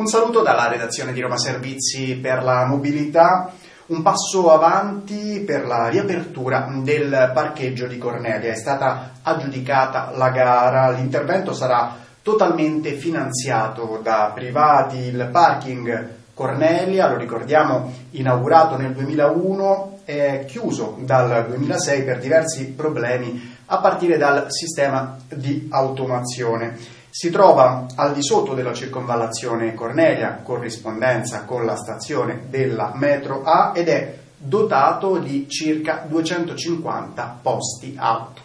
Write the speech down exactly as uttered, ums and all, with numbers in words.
Un saluto dalla redazione di Roma Servizi per la Mobilità. Un passo avanti per la riapertura del parcheggio di Cornelia. È stata aggiudicata la gara, l'intervento sarà totalmente finanziato da privati. Il parking Cornelia, lo ricordiamo, inaugurato nel duemilauno, è chiuso dal duemilasei per diversi problemi a partire dal sistema di automazione. Si trova al di sotto della circonvallazione Cornelia, corrispondenza con la stazione della metro A, ed è dotato di circa duecentocinquanta posti auto.